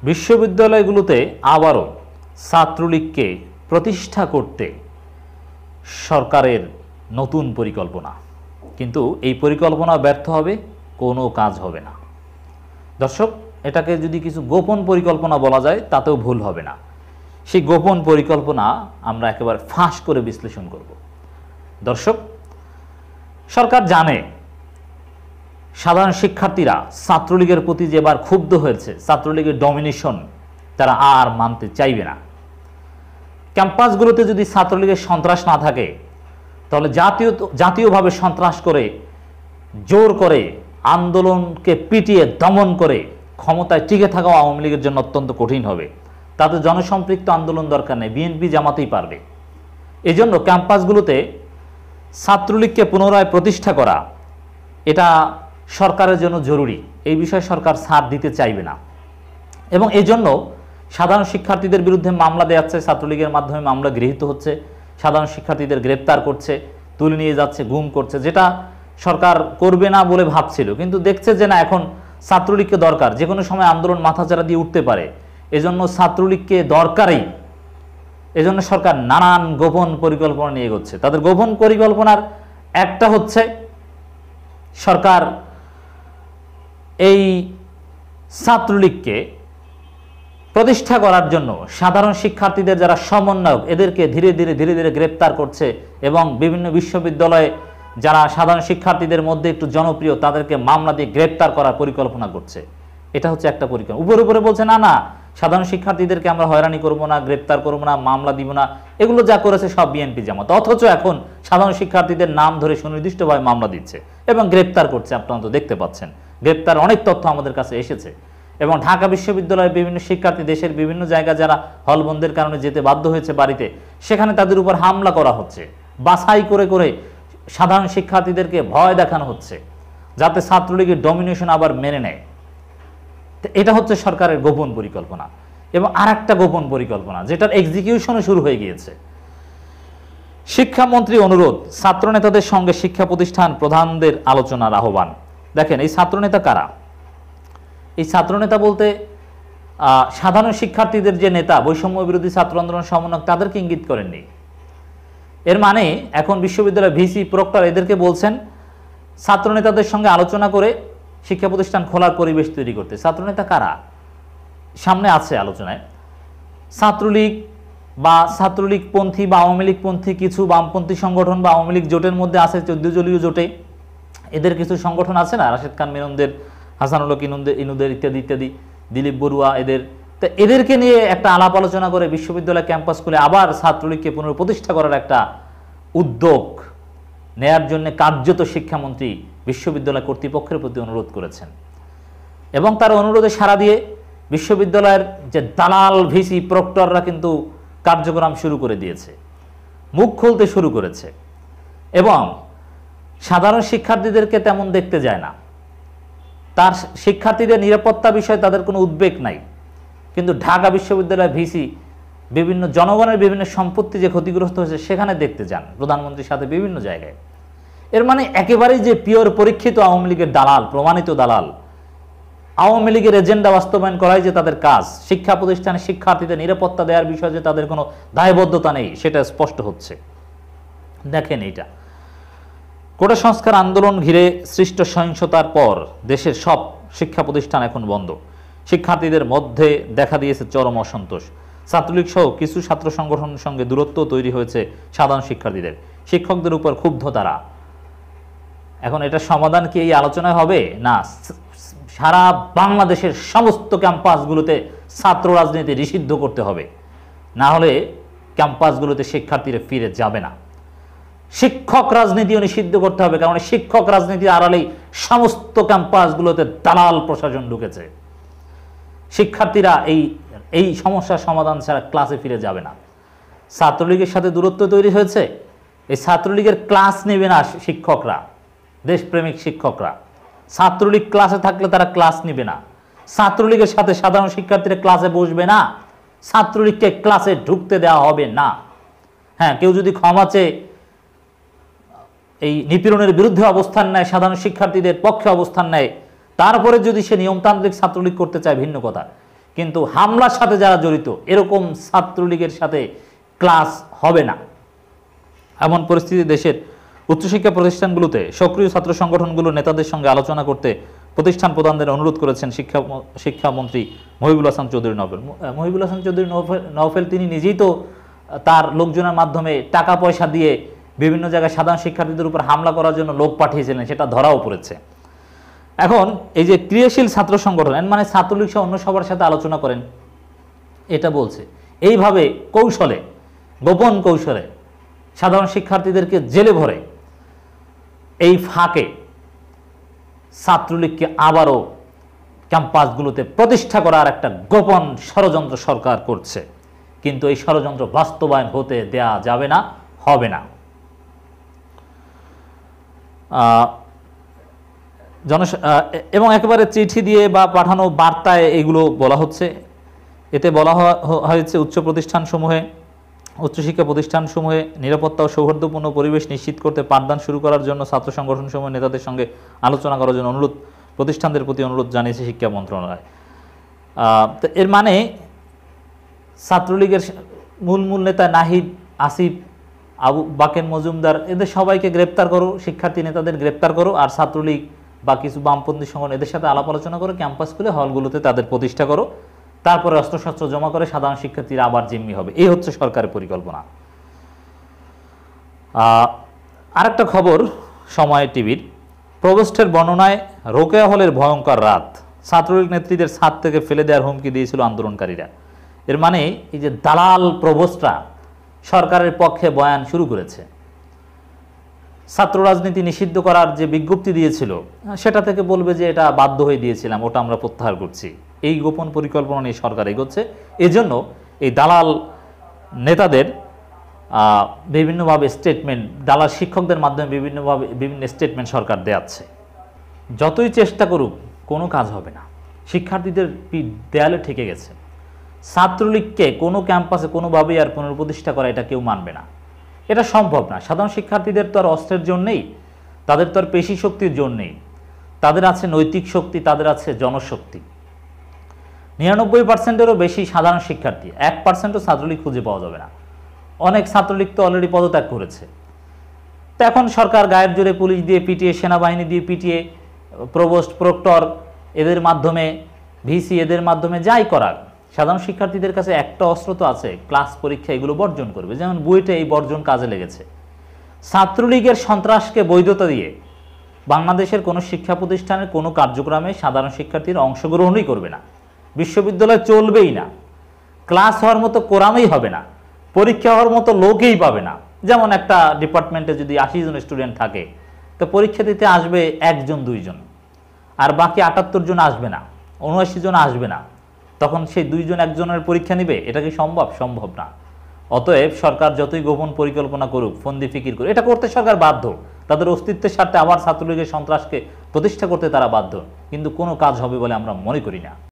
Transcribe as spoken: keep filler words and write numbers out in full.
বিশ্ববিদ্যালয়গুলোতে আবারও ছাত্রলীগকে প্রতিষ্ঠা করতে সরকারের নতুন পরিকল্পনা, কিন্তু এই পরিকল্পনা ব্যর্থ হবে, কোনো কাজ হবে না। দর্শক, এটাকে যদি কিছু গোপন পরিকল্পনা বলা যায় তাতেও ভুল হবে না। সেই গোপন পরিকল্পনা আমরা একেবারে ফাঁস করে বিশ্লেষণ করব। দর্শক, সরকার জানে সাধারণ শিক্ষার্থীরা ছাত্রলীগের প্রতি যে এবার ক্ষুব্ধ হয়েছে, ছাত্রলীগের ডমিনেশন তারা আর মানতে চাইবে না। ক্যাম্পাসগুলোতে যদি ছাত্রলীগের সন্ত্রাস না থাকে, তাহলে জাতীয় জাতীয়ভাবে সন্ত্রাস করে জোর করে আন্দোলনকে পিটিয়ে দমন করে ক্ষমতায় টিকে থাকা আওয়ামী লীগের জন্য অত্যন্ত কঠিন হবে। তাতে জনসম্পৃক্ত আন্দোলন দরকার নেই, বিএনপি জামাতেই পারবে। এজন্য ক্যাম্পাসগুলোতে ছাত্রলীগকে পুনরায় প্রতিষ্ঠা করা এটা সরকারের জন্য জরুরি। এই বিষয়ে সরকার ছাড় দিতে চাইবে না এবং এজন্য সাধারণ শিক্ষার্থীদের বিরুদ্ধে মামলা দেওয়া হচ্ছে, ছাত্রলীগের মাধ্যমে মামলা গৃহীত হচ্ছে, সাধারণ শিক্ষার্থীদের গ্রেপ্তার করছে, তুলে নিয়ে যাচ্ছে, গুম করছে, যেটা সরকার করবে না বলে ভাবছিল, কিন্তু দেখছে যে না, এখন ছাত্রলীগকে দরকার, যে কোনো সময় আন্দোলন মাথাচাড়া দিয়ে উঠতে পারে, এজন্য ছাত্রলীগকে দরকারই। এজন্য সরকার নানান গোপন পরিকল্পনা নিয়ে এগোচ্ছে। তাদের গোপন পরিকল্পনার একটা হচ্ছে সরকার এই ছাত্রলীগকে প্রতিষ্ঠা করার জন্য সাধারণ শিক্ষার্থীদের যারা সমন্বয়ক, এদেরকে ধীরে ধীরে ধীরে ধীরে গ্রেপ্তার করছে এবং বিভিন্ন বিশ্ববিদ্যালয়ে যারা সাধারণ শিক্ষার্থীদের মধ্যে একটু জনপ্রিয় তাদেরকে মামলা দিয়ে গ্রেপ্তার করার পরিকল্পনা করছে। এটা হচ্ছে একটা পরিকল্পনা। উপরে উপরে বলছে না না, সাধারণ শিক্ষার্থীদেরকে আমরা হয়রানি করবো না, গ্রেপ্তার করবো না, মামলা দিব না, এগুলো যা করেছে সব বিএনপি জামাত। অথচ এখন সাধারণ শিক্ষার্থীদের নাম ধরে সুনির্দিষ্টভাবে মামলা দিচ্ছে এবং গ্রেপ্তার করছে। আপনারা তো দেখতে পাচ্ছেন, গ্রেপ্তার অনেক তথ্য আমাদের কাছে এসেছে। এবং ঢাকা বিশ্ববিদ্যালয়ের বিভিন্ন শিক্ষার্থী দেশের বিভিন্ন জায়গায় যারা হলবন্দের কারণে যেতে বাধ্য হয়েছে বাড়িতে, সেখানে তাদের উপর হামলা করা হচ্ছে, বাছাই করে করে সাধারণ শিক্ষার্থীদেরকে ভয় দেখানো হচ্ছে যাতে ছাত্রলীগের ডমিনেশন আবার মেনে নেয়। এটা হচ্ছে সরকারের গোপন পরিকল্পনা। এবং আর একটা গোপন পরিকল্পনা যেটার এক্সিকিউশনও শুরু হয়ে গিয়েছে। শিক্ষামন্ত্রী অনুরোধ, ছাত্রনেতাদের সঙ্গে শিক্ষা প্রতিষ্ঠান প্রধানদের আলোচনার আহ্বান। দেখেন, এই ছাত্রনেতা কারা? এই ছাত্রনেতা বলতে সাধারণ শিক্ষার্থীদের যে নেতা, বৈষম্য বিরোধী ছাত্র আন্দোলন সমন্বয়ক, তাদেরকে ইঙ্গিত করেননি। এর মানে এখন বিশ্ববিদ্যালয় ভিসি প্রক্টর এদেরকে বলছেন ছাত্রনেতাদের সঙ্গে আলোচনা করে শিক্ষা প্রতিষ্ঠান খোলার পরিবেশ তৈরি করতে। ছাত্রনেতা কারা? সামনে আছে আলোচনায়। ছাত্রলীগ বা ছাত্রলীগ পন্থী বা আওয়ামী লীগ পন্থী কিছু বামপন্থী সংগঠন বা আওয়ামী লীগ জোটের মধ্যে আছে চৌদ্দ দলীয় জোটে এদের কিছু সংগঠন আছে না, রাশেদ খান মেননদের, হাসানুল হক ইনুদের ইত্যাদি ইত্যাদি, দিলীপ বড়ুয়া, এদের। তো এদেরকে নিয়ে একটা আলাপ আলোচনা করে বিশ্ববিদ্যালয় ক্যাম্পাস খুলে আবার ছাত্রলীগকে পুনঃপ্রতিষ্ঠা করার একটা উদ্যোগ নেয়ার জন্য কার্যত শিক্ষামন্ত্রী বিশ্ববিদ্যালয় কর্তৃপক্ষের প্রতি অনুরোধ করেছেন। এবং তার অনুরোধে সাড়া দিয়ে বিশ্ববিদ্যালয়ের যে দালাল ভিসি প্রক্টররা কিন্তু কার্যক্রম শুরু করে দিয়েছে, মুখ খুলতে শুরু করেছে এবং সাধারণ শিক্ষার্থীদেরকে তেমন দেখতে যায় না। তার শিক্ষার্থীদের নিরাপত্তা বিষয়ে তাদের কোনো উদ্বেগ নাই, কিন্তু ঢাকা বিশ্ববিদ্যালয়ের ভিসি বিভিন্ন জনগণের বিভিন্ন সম্পত্তি যে ক্ষতিগ্রস্ত হয়েছে সেখানে দেখতে যান প্রধানমন্ত্রীর সাথে বিভিন্ন জায়গায়। এর মানে একেবারেই যে পিওর পরীক্ষিত আওয়ামী লীগের দালাল, প্রমাণিত দালাল। আওয়ামী লীগের এজেন্ডা বাস্তবায়ন করাই যে তাদের কাজ, শিক্ষা প্রতিষ্ঠানে শিক্ষার্থীদের নিরাপত্তা দেওয়ার বিষয়ে যে তাদের কোনো দায়বদ্ধতা নেই সেটা স্পষ্ট হচ্ছে। দেখেন, এইটা কোটা সংস্কার আন্দোলন ঘিরে সৃষ্ট সহিংসতার পর দেশের সব শিক্ষা প্রতিষ্ঠান এখন বন্ধ। শিক্ষার্থীদের মধ্যে দেখা দিয়েছে চরম অসন্তোষ। ছাত্রলীগ সহ কিছু ছাত্র সংগঠনের সঙ্গে দূরত্ব তৈরি হয়েছে সাধারণ শিক্ষার্থীদের। শিক্ষকদের উপর ক্ষুব্ধ তারা। এখন এটা সমাধান কি এই আলোচনায় হবে? না, সারা বাংলাদেশের সমস্ত ক্যাম্পাসগুলোতে ছাত্র রাজনীতি নিষিদ্ধ করতে হবে, না হলে ক্যাম্পাসগুলোতে শিক্ষার্থীরা ফিরে যাবে না। শিক্ষক রাজনীতিও নিষিদ্ধ করতে হবে, কারণ শিক্ষক রাজনীতির আড়ালেই সমস্ত ক্যাম্পাসগুলোতে দালাল প্রশাসন ঢুকেছে। শিক্ষার্থীরা এই এই সমস্যার সমাধান ছাড়া ক্লাসে ফিরে যাবে না। ছাত্রলীগের সাথে দূরত্ব তৈরি হয়েছে, এই ছাত্রলীগের ক্লাস নেবে না শিক্ষকরা, দেশপ্রেমিক শিক্ষকরা। ছাত্রলীগ ক্লাসে থাকলে তারা ক্লাস নেবে না। ছাত্রলীগের সাথে সাধারণ শিক্ষার্থীরা ক্লাসে বসবে না, ছাত্রলীগকে ক্লাসে ঢুকতে দেওয়া হবে না। হ্যাঁ, কেউ যদি ক্ষমা চেয়ে এই নিপীড়নের বিরুদ্ধে অবস্থান নেয়, সাধারণ শিক্ষার্থীদের পক্ষে অবস্থান নেয়, তারপরে যদি সে নিয়মতান্ত্রিক ছাত্রলীগ করতে চায় ভিন্ন কথা, কিন্তু হামলার সাথে যারা জড়িত এরকম ছাত্রলীগের সাথে ক্লাস হবে না। এমন পরিস্থিতি দেশের উচ্চশিক্ষা প্রতিষ্ঠানগুলোতে সক্রিয় ছাত্র সংগঠনগুলোর নেতাদের সঙ্গে আলোচনা করতে প্রতিষ্ঠান প্রধানদের অনুরোধ করেছেন শিক্ষা শিক্ষামন্ত্রী মহিবুল হাসান চৌধুরী নওফেল। মহিবুল হাসান চৌধুরী নওফেল তিনি নিজেই তো তার লোকজনের মাধ্যমে টাকা পয়সা দিয়ে বিভিন্ন জায়গায় সাধারণ শিক্ষার্থীদের উপর হামলা করার জন্য লোক পাঠিয়েছিলেন, সেটা ধরাও পড়েছে। এখন এই যে ক্রিয়াশীল ছাত্র সংগঠন মানে ছাত্রলীগ সহ অন্য সবার সাথে আলোচনা করেন এটা বলছে, এইভাবে কৌশলে গোপন কৌশলে সাধারণ শিক্ষার্থীদেরকে জেলে ভরে এই ফাঁকে ছাত্রলীগকে আবারও ক্যাম্পাসগুলোতে প্রতিষ্ঠা করার একটা গোপন ষড়যন্ত্র সরকার করছে, কিন্তু এই ষড়যন্ত্র বাস্তবায়ন হতে দেয়া যাবে না, হবে না। জন এবং একেবারে চিঠি দিয়ে বা পাঠানো বার্তায় এগুলো বলা হচ্ছে। এতে বলা হয়েছে উচ্চ প্রতিষ্ঠানসমূহে উচ্চশিক্ষা প্রতিষ্ঠানসমূহে নিরাপত্তা ও সৌহার্দ্যপূর্ণ পরিবেশ নিশ্চিত করতে পাঠদান শুরু করার জন্য ছাত্র সংগঠনসমূহ নেতাদের সঙ্গে আলোচনা করার জন্য অনুরোধ প্রতিষ্ঠানদের প্রতি অনুরোধ জানিয়েছে শিক্ষা মন্ত্রণালয়। তো এর মানে ছাত্রলীগের মূল মূল নেতা নাহিদ, আসিফ, আবু বাকের মজুমদার এদের সবাইকে গ্রেপ্তার করো, শিক্ষার্থী নেতাদের গ্রেপ্তার করো, আর ছাত্রলীগ বা কিছু বামপন্থী সংগঠন এদের সাথে আলাপ আলোচনা করে ক্যাম্পাস খুলে হলগুলোতে তাদের প্রতিষ্ঠা করো, তারপরে অস্ত্রশস্ত্র জমা করে সাধারণ শিক্ষার্থীরা আবার জিম্মি হবে। এই হচ্ছে সরকারের পরিকল্পনা। আরেকটা খবর সময় টিভির, প্রভোস্টের বর্ণনায় রোকেয়া হলের ভয়ঙ্কর রাত, ছাত্রলীগ নেত্রীদের ছাদ থেকে ফেলে দেওয়ার হুমকি দিয়েছিল আন্দোলনকারীরা। এর মানে এই যে দালাল প্রভোস্টরা সরকারের পক্ষে বয়ান শুরু করেছে। ছাত্র রাজনীতি নিষিদ্ধ করার যে বিজ্ঞপ্তি দিয়েছিল সেটা থেকে বলবে যে এটা বাধ্য হয়ে দিয়েছিলাম, ওটা আমরা প্রত্যাহার করছি। এই গোপন পরিকল্পনা নিয়ে সরকার এগোচ্ছে। এজন্য এই দালাল নেতাদের বিভিন্নভাবে স্টেটমেন্ট, দালাল শিক্ষকদের মাধ্যমে বিভিন্নভাবে বিভিন্ন স্টেটমেন্ট সরকার দেয়াচ্ছে। যতই চেষ্টা করুক কোনো কাজ হবে না, শিক্ষার্থীদের পিঠ দেয়ালে ঠেকে গেছে। ছাত্রলীগকে কোনো ক্যাম্পাসে কোনোভাবেই আর পুনঃপ্রতিষ্ঠা করা এটা কেউ মানবে না, এটা সম্ভব না। সাধারণ শিক্ষার্থীদের তো আর অস্ত্রের জন্যেই, তাদের তো আর পেশি শক্তির জন্যেই, তাদের আছে নৈতিক শক্তি, তাদের আছে জনশক্তি। নিরানব্বই পার্সেন্টেরও বেশি সাধারণ শিক্ষার্থী, এক পার্সেন্টও ছাত্রলীগ খুঁজে পাওয়া যাবে না। অনেক ছাত্রলীগ তো অলরেডি পদত্যাগ করেছে। তো এখন সরকার গায়ের জোরে পুলিশ দিয়ে পিটিয়ে, সেনাবাহিনী দিয়ে পিটিয়ে, প্রভোস্ট, প্রক্টর এদের মাধ্যমে, ভিসি এদের মাধ্যমে যাই করাক, সাধারণ শিক্ষার্থীদের কাছে একটা অস্ত্র তো আছে, ক্লাস পরীক্ষা এগুলো বর্জন করবে। যেমন বুয়েটে এই বর্জন কাজে লেগেছে। ছাত্রলীগের সন্ত্রাসকে বৈধতা দিয়ে বাংলাদেশের কোনো শিক্ষা প্রতিষ্ঠানের কোনো কার্যক্রমে সাধারণ শিক্ষার্থীরা অংশগ্রহণই করবে না, বিশ্ববিদ্যালয় চলবেই না, ক্লাস হওয়ার মতো কোরামই হবে না, পরীক্ষা হওয়ার মতো লোকই পাবে না। যেমন একটা ডিপার্টমেন্টে যদি আশি জন স্টুডেন্ট থাকে, তো পরীক্ষা দিতে আসবে একজন দুইজন, আর বাকি আটাত্তর জন আসবে না, উনআশি জন আসবে না। তখন সেই দুইজন একজনের পরীক্ষা নিবে? এটা কি সম্ভব? সম্ভব না। অতএব সরকার যতই গোপন পরিকল্পনা করুক, ফন্দি ফিকির করুক, এটা করতে সরকার বাধ্য। তাদের অস্তিত্বের স্বার্থে আবার ছাত্রলীগের সন্ত্রাসকে প্রতিষ্ঠা করতে তারা বাধ্য, কিন্তু কোনো কাজ হবে বলে আমরা মনে করি না।